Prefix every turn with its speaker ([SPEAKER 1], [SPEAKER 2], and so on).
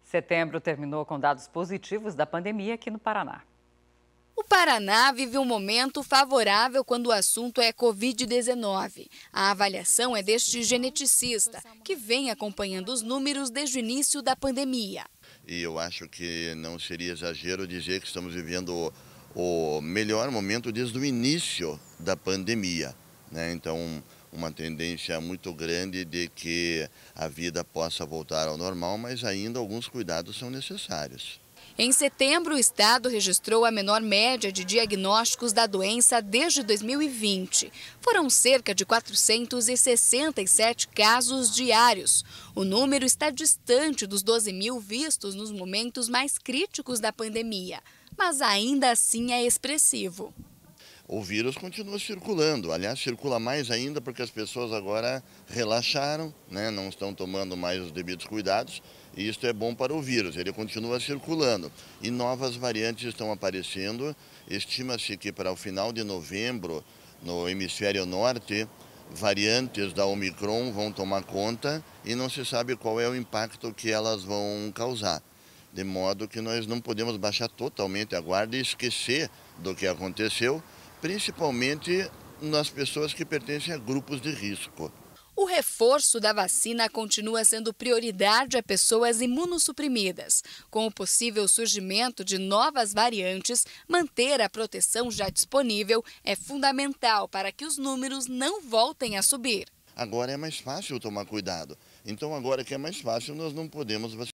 [SPEAKER 1] Setembro terminou com dados positivos da pandemia aqui no Paraná.
[SPEAKER 2] O Paraná vive um momento favorável quando o assunto é Covid-19. A avaliação é deste geneticista, que vem acompanhando os números desde o início da pandemia.
[SPEAKER 3] E eu acho que não seria exagero dizer que estamos vivendo o melhor momento desde o início da pandemia, né? Então, uma tendência muito grande de que a vida possa voltar ao normal, mas ainda alguns cuidados são necessários.
[SPEAKER 2] Em setembro, o estado registrou a menor média de diagnósticos da doença desde 2020. Foram cerca de 467 casos diários. O número está distante dos 12 mil vistos nos momentos mais críticos da pandemia, mas ainda assim é expressivo.
[SPEAKER 3] O vírus continua circulando, aliás, circula mais ainda porque as pessoas agora relaxaram, né? Não estão tomando mais os devidos cuidados, e isso é bom para o vírus, ele continua circulando. E novas variantes estão aparecendo, estima-se que para o final de novembro, no hemisfério norte, variantes da Omicron vão tomar conta e não se sabe qual é o impacto que elas vão causar. De modo que nós não podemos baixar totalmente a guarda e esquecer do que aconteceu, principalmente nas pessoas que pertencem a grupos de risco.
[SPEAKER 2] O reforço da vacina continua sendo prioridade a pessoas imunossuprimidas. Com o possível surgimento de novas variantes, manter a proteção já disponível é fundamental para que os números não voltem a subir.
[SPEAKER 3] Agora é mais fácil tomar cuidado. Então, agora que é mais fácil, nós não podemos vacinar.